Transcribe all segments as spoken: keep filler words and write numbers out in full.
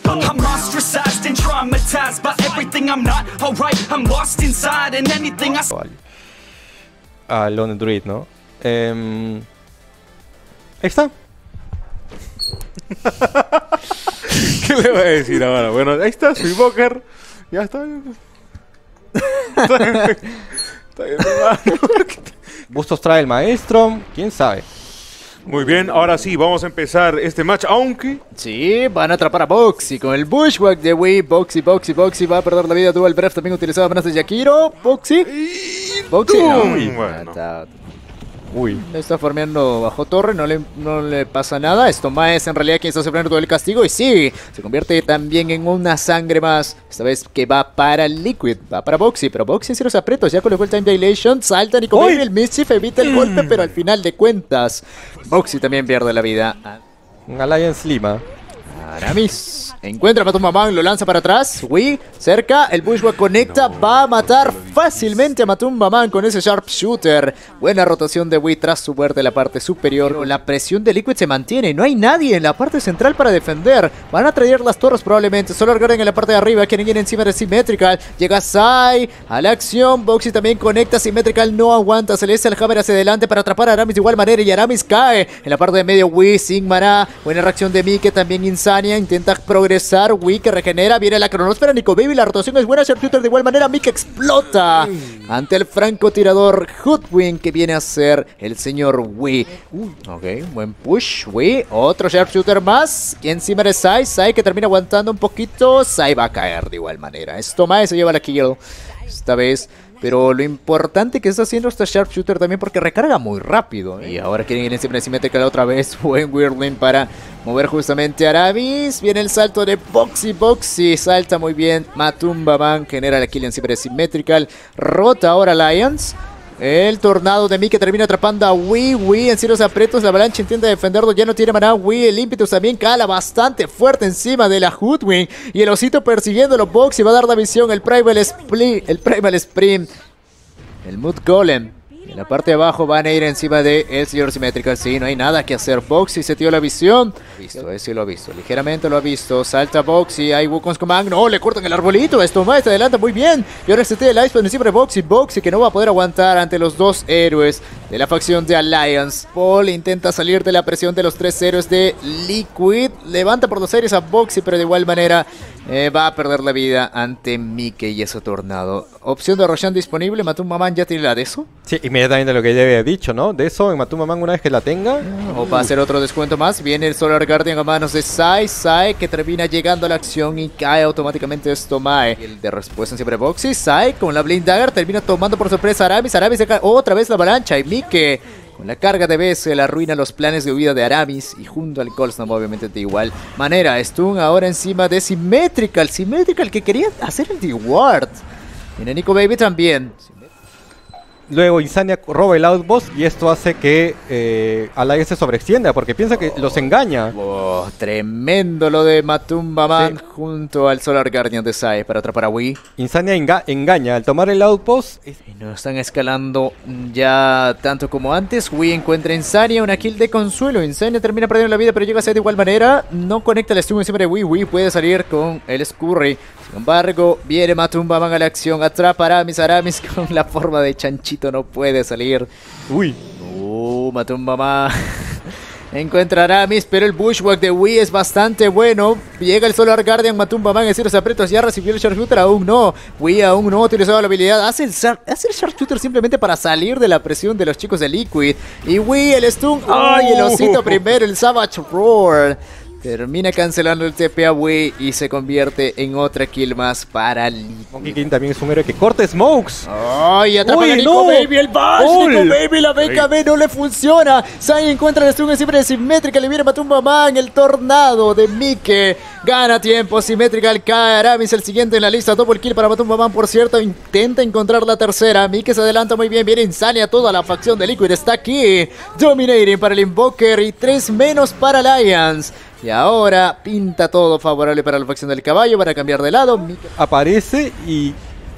I'm ostracized and traumatized by everything I'm not alright. I'm lost inside and anything I... A Lone Druid, ¿no? Eh, ahí está. ¿Qué le voy a decir ahora? Bueno, ahí está, su invoker. Ya está. Está bien, está bien, hermano. Bustos trae el maestro, quién sabe. Muy bien, ahora sí, vamos a empezar este match, aunque... Sí, van a atrapar a Boxy con el Bushwhack de Wii. Boxy, Boxy, Boxy va a perder la vida. Dual Breath también utilizado amenazas de Yakiro. Boxy. Boxy, no. Uy, bueno. Uy. Está farmeando bajo torre, no le, no le pasa nada. Stomae es en realidad quien está sufriendo todo el castigo. Y sí, se convierte también en una sangre más. Esta vez que va para Liquid, va para Boxy. Pero Boxy en ciertos aprietos, ya colocó el Time Dilation. Salta Nico Baby, el Mischief evita el golpe. Pero al final de cuentas, Boxy también pierde la vida. Alliance Lima. Aramis encuentra a Matumbaman, lo lanza para atrás. Wii cerca, el Bushwhack conecta, no. Va a matar fácilmente a Matumbaman con ese Sharpshooter. Buena rotación de Wii tras su muerte en la parte superior. La presión de Liquid se mantiene, no hay nadie en la parte central para defender. Van a traer las torres probablemente. Solo Guardian en la parte de arriba, quieren ir encima de Symmetrical. Llega Sai a la acción, Boxy también conecta, Symmetrical no aguanta. Se le hace el Hammer hacia adelante para atrapar a Aramis de igual manera y Aramis cae. En la parte de medio Wii sin maná. Buena reacción de Mike, también Insania. Intenta progresar, Wii que regenera, viene la cronosfera, Nico Baby, la rotación es buena, Sharpshooter de igual manera, Mike explota ante el francotirador Hoodwink que viene a ser el señor Wii. Uh, ok, buen push, Wii, otro Sharpshooter más, y encima de Sai, Sai que termina aguantando un poquito, Sai va a caer de igual manera, Stomae se lleva la kill, esta vez. Pero lo importante que está haciendo este Sharpshooter también porque recarga muy rápido, ¿eh? Y ahora quieren ir encima de Symmetrical otra vez. Buen Weirdling para mover justamente a Aramis. Viene el salto de Boxy. Boxy salta muy bien. Matumbaman genera la kill encima de Symmetrical. Rota ahora Lions. El tornado de Mike termina atrapando a Wii. Wii en ciertos aprietos. La avalancha intenta defenderlo. Ya no tiene maná. Wii. El ímpetus también cala bastante fuerte encima de la Hoodwink. Y el osito persiguiéndolo. Boxy va a dar la visión. El Primal Split. El Primal Sprint. El Mood Golem. En la parte de abajo van a ir encima de el señor Symmetrical. Sí, no hay nada que hacer. Boxy se dio la visión. Lo ha visto, ese lo ha visto. Ligeramente lo ha visto. Salta Boxy. Hay Wukong's Command. No, le cortan el arbolito. Esto más se adelanta muy bien. Y ahora se tiene el Iceman encima de Boxy. Boxy que no va a poder aguantar ante los dos héroes de la facción de Alliance. Paul intenta salir de la presión de los tres héroes de Liquid. Levanta por dos aires a Boxy, pero de igual manera eh, va a perder la vida ante Mickey y ese tornado. Opción de Roshan disponible. Matumbaman ya tiene la de eso. Sí, inmediatamente lo que ya había dicho, ¿no? De eso en Matumbaman una vez que la tenga. O va a hacer otro descuento más. Viene el Solar Guardian a manos de Sai. Sai que termina llegando a la acción y cae automáticamente Stomae. El de respuesta en siempre Boxy. Sai con la Blind Dagger termina tomando por sorpresa a Aramis. Aramis se cae otra vez la avalancha y Mike con la carga de B S le arruina los planes de huida de Aramis y junto al Colsnam obviamente de igual manera. Stun ahora encima de Symmetrical. Symmetrical que quería hacer el D-Ward. Viene Nico Baby también. Luego Insania roba el Outpost y esto hace que eh, Alliance se sobreextienda porque piensa que los engaña. Oh, tremendo lo de Matumbaman sí. Junto al Solar Guardian de Sai para atrapar a Wii. Insania enga engaña al tomar el Outpost. Y no están escalando ya tanto como antes. Wii encuentra a Insania, una kill de consuelo. Insania termina perdiendo la vida pero llega a ser de igual manera. No conecta el stun encima de Wii. Wii puede salir con el Scurry. Sin embargo, viene Matumbaman a la acción. Atrapa a Aramis. Aramis con la forma de chanchito no puede salir. Uy. Uh, Matumbaman encuentra a Aramis, pero el Bushwhack de Wii es bastante bueno. Llega el Solar Guardian, Matumbaman en ciertos aprietos. Ya recibió el Sharpshooter, aún no. Wii aún no ha utilizado la habilidad. Hace el, hace el Sharpshooter simplemente para salir de la presión de los chicos de Liquid. Y Wii, el stun. ¡Ay, el osito primero! El Savage Roar. Termina cancelando el T P a Wii y se convierte en otra kill más para Liquid. Monkey King también es un héroe que corta smokes. ¡Ay! Atrapa a Nico no. Baby, el bash. ¡Ol! Nico Baby, la B K B no le funciona. Sai encuentra el stun siempre de Symmetrical. Le viene Matumbaman, el tornado de Mike. Gana tiempo, Symmetrical cae. Aramis el siguiente en la lista. Double kill para Matumbaman, por cierto. Intenta encontrar la tercera. Mike se adelanta muy bien. Viene Insania. Toda la facción de Liquid está aquí. Dominating para el Invoker y tres menos para Alliance. Y ahora pinta todo favorable para la facción del caballo. Para cambiar de lado. Mike aparece y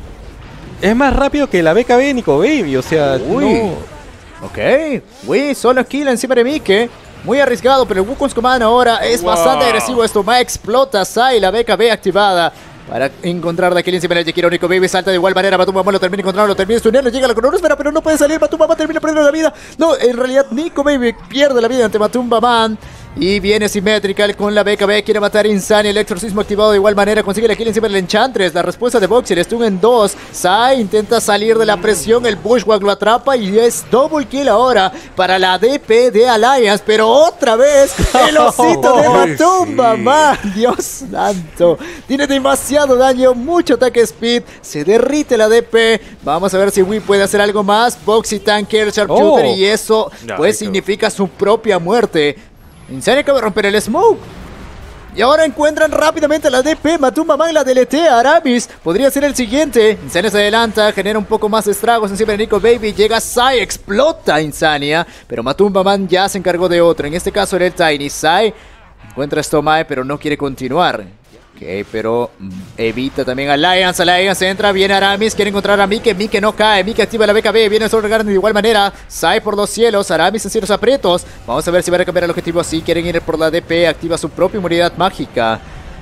es más rápido que la B K B de Nico Baby. O sea, uy. No. Ok. Uy, solo kill encima de Mike. Muy arriesgado, pero el Wukong's Command ahora es Wow. bastante agresivo. Esto más explota. Sai, la B K B activada para encontrar de aquí encima del Yakiro. Nico Baby salta de igual manera. Matumba Man lo termina encontrando, lo termina estudiando. Llega a la cronosfera, pero no puede salir. Matumba Man termina perdiendo la vida. No, en realidad Nico Baby pierde la vida ante Matumba Man. Y viene Symmetrical con la B K B. Quiere matar Insania. El exorcismo activado de igual manera. Consigue la kill encima del Enchantress. La respuesta de Boxy. El stun en dos. Sai intenta salir de la presión. El Bushwhack lo atrapa. Y es double kill ahora para la D P de Alliance. Pero otra vez el osito de Ay, Matumba sí. Man. Dios santo. Tiene demasiado daño. Mucho ataque speed. Se derrite la D P. Vamos a ver si Wii puede hacer algo más. Boxy tanque el Sharpshooter. Oh. Y eso Ya, pues ahí quedó. significa su propia muerte. Insania acaba de romper el smoke. Y ahora encuentran rápidamente a la D P. Matumba Man la deletea. Aramis podría ser el siguiente. Insania se adelanta, genera un poco más de estragos encima de Nico Baby. Llega Sai, explota Insania. Pero Matumba Man ya se encargó de otro. En este caso era el Tiny. Sai encuentra a Stomae, pero no quiere continuar. Ok, pero mm, evita también a Alliance. Alliance entra, viene Aramis, quiere encontrar a Mike. Mike no cae, Mike activa la B K B. Viene el Soul Garden de igual manera. Sai por los cielos, Aramis en cielos aprietos. Vamos a ver si va a cambiar el objetivo así. Quieren ir por la D P, activa su propia inmunidad mágica.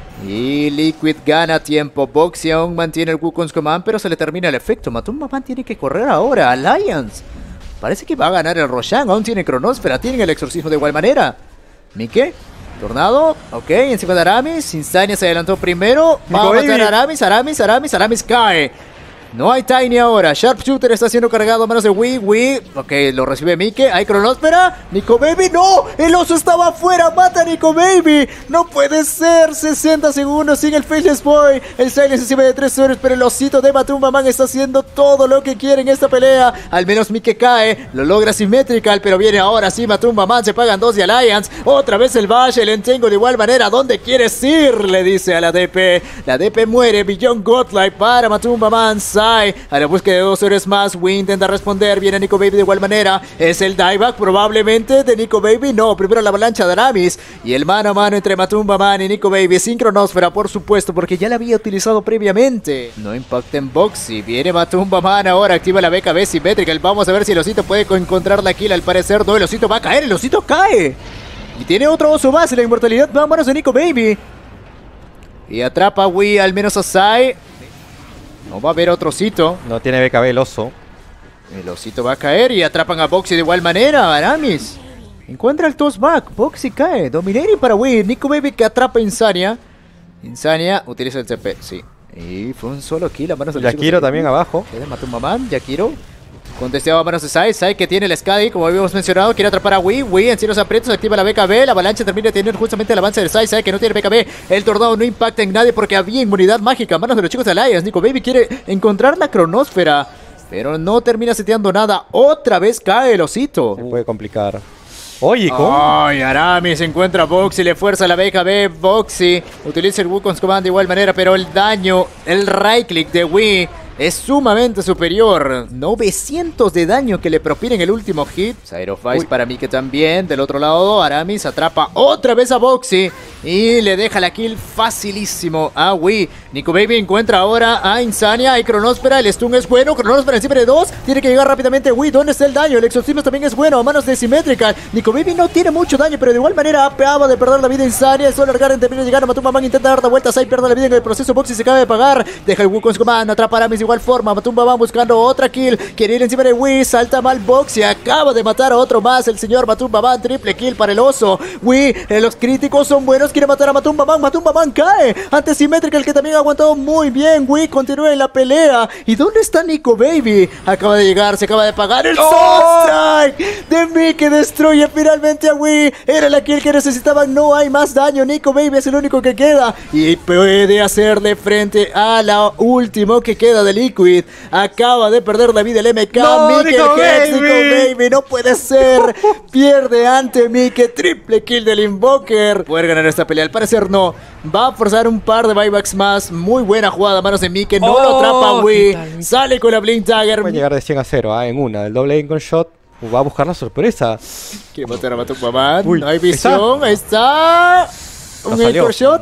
Y Liquid gana tiempo. Boxy aún mantiene el Wukong's Command, pero se le termina el efecto. Matumba Man tiene que correr ahora. Alliance parece que va a ganar el Roshan. Aún tiene Cronosfera, tienen el exorcismo de igual manera. Mike, Tornado, ok, encima de Aramis. Insania se adelantó primero. Va a Nico matar Baby. a Aramis, Aramis, Aramis, Aramis cae. No hay Tiny ahora. Sharpshooter está siendo cargado a manos de Wii. Wii, ok, lo recibe Mike. Hay Cronosfera. Nico Baby, no. El oso estaba afuera. Mata a Nico Baby. No puede ser. sesenta segundos sin el Faceless Boy. El Silence encima de tres horas. Pero el osito de Matumba Man está haciendo todo lo que quiere en esta pelea. Al menos Mike cae. Lo logra Symmetrical. Pero viene ahora sí Matumba Man. Se pagan dos de Alliance. Otra vez el Bash. El Entengo de igual manera. ¿Dónde quieres ir? Le dice a la D P. La D P muere. Beyond Godlike para Matumba Man. A la búsqueda de dos horas más. Wii intenta responder. Viene Nico Baby de igual manera. Es el dieback probablemente de Nico Baby. No, primero la avalancha de Aramis. Y el mano a mano entre Matumba Man y Nico Baby. Sin Cronosfera, por supuesto, porque ya la había utilizado previamente. No impacta en Boxy. Viene Matumba Man ahora. Activa la B K B Symmetrical. Vamos a ver si el osito puede encontrar la kill. Al parecer no, el osito va a caer. El osito cae. Y tiene otro oso más. La inmortalidad va a manos de Nico Baby. Y atrapa a Wii, al menos a Sai. No va a haber otro osito. No tiene B K B el oso. El osito va a caer y atrapan a Boxy de igual manera. Aramis encuentra el tossback. Boxy cae. Dominating para Wii. Nico Baby que atrapa a Insania. Insania utiliza el C P. Sí. Y fue un solo kill a manos de los Yakiro chicos de también Wii. abajo. Queda Matumba Man. Yakiro contesteado a manos de Sai. Sai que tiene el Skadi, como habíamos mencionado. Quiere atrapar a Wii. Wii en cielos aprietos activa la B K B. La avalancha termina de tener justamente el avance de Sai. Sai que no tiene B K B. El tornado no impacta en nadie porque había inmunidad mágica a manos de los chicos de Alliance. Nico Baby quiere encontrar la cronosfera, pero no termina seteando nada. Otra vez cae el osito. Se puede complicar. Oye, ¿cómo? Ay, Aramis encuentra a Boxy, le fuerza la B K B. Boxy utiliza el Wukong's Command de igual manera, pero el daño, el right click de Wii es sumamente superior. novecientos de daño que le propina en el último hit. Sacrifice Uy. para Mike también. Del otro lado, Aramis atrapa otra vez a Boxy y le deja la kill facilísimo a Wii. Nico Baby encuentra ahora a Insania. Hay Cronosfera, el stun es bueno. Cronosfera encima de dos. Tiene que llegar rápidamente Wii. ¿Dónde está el daño? El exorcismo también es bueno a manos de Symmetrical. Nico Baby no tiene mucho daño, pero de igual manera acaba de perder la vida Insania. Solo Garden termina de llegar a Matumba Man. Intenta dar la vuelta. Sai pierde la vida en el proceso. Boxy se acaba de pagar. Deja el Wukong's Command. Atrapa a Aramis de igual forma. Matumba Man buscando otra kill. Quiere ir encima de Wii. Salta mal Boxy. Acaba de matar a otro más. El señor Matumba Man. Triple kill para el oso. Wii, eh, los críticos son buenos. Quiere matar a Matumba Man. Matumba Man cae ante Symmetrical, que también ha aguantado muy bien. Wii continúa en la pelea. ¿Y dónde está Nico Baby? Acaba de llegar. Se acaba de pagar el Soul Strike de Mii, que destruye finalmente a Wii. Era la kill que necesitaban. No hay más daño. Nico Baby es el único que queda y puede hacerle frente a la última que queda de Liquid. Acaba de perder la vida el M K. No, Mike Nico Hex, Baby. Nico Baby, no puede ser. Pierde ante Mike. Triple kill del Invoker. ¿Poder ganar esta pelea? Al parecer no. Va a forzar un par de buybacks más. Muy buena jugada a manos de Mike. No Oh, lo atrapa ¿qué Wii. tal, Mike? Sale con la Blink Dagger. Puede llegar de cien a cero, ¿ah? En una. El doble Incon Shot. Uh, va a buscar la sorpresa. Quiere matar a Matumba Man. Uy, No hay visión. Ahí está. Un No salió. Anchor Shot.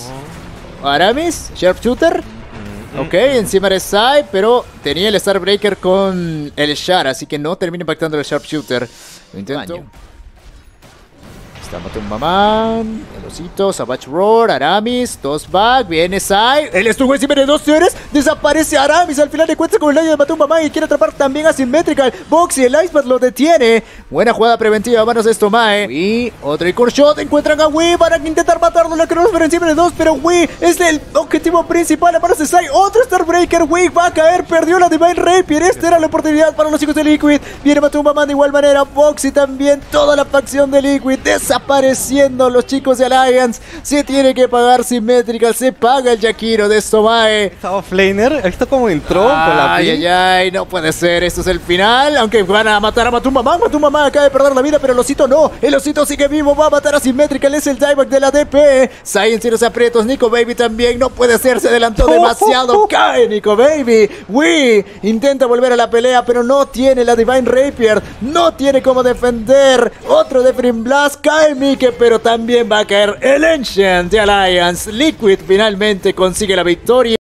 Aramis. Sharpshooter. Ok, encima de Sai, pero tenía el Starbreaker con el Shard, así que no termina impactando el Sharpshooter. Lo intento. Está Matumba Man, el osito, Savage Roar, Aramis, dos back, viene Sai, el stun encima de dos seres, desaparece Aramis, al final de cuentas con el daño de Matumba Man y quiere atrapar también a Symmetrical. Boxy, el Iceberg lo detiene. Buena jugada preventiva a manos de Stomae. Y otro Icon Shot, encuentran a Wii para intentar matarlo, la Cronos por encima de dos, pero Wii es el objetivo principal a manos de Sai. Otro Starbreaker, Wii va a caer, perdió la Divine Rapier, esta era la oportunidad para los chicos de Liquid. Viene Matumba Man de igual manera, Boxy también, toda la facción de Liquid desapareciendo. Los chicos de Alliance, se tiene que pagar Symmetrical, se paga el Jakiro de Stomae. Está offlaner, ahí está como entró con la Ay, ay, ay, no puede ser, esto es el final. Aunque van a matar a Matumba Man, Matumba Man acaba de perder la vida, pero el osito no, el osito sigue vivo, va a matar a Symmetrical, es el dieback de la D P. Science y los aprietos, Nico Baby también, no puede ser, se adelantó demasiado, cae Nico Baby. Wii intenta volver a la pelea, pero no tiene la Divine Rapier, no tiene cómo defender. Otro de Free Blast, cae Mike, pero también va a caer el Ancient de Alliance. Liquid finalmente consigue la victoria.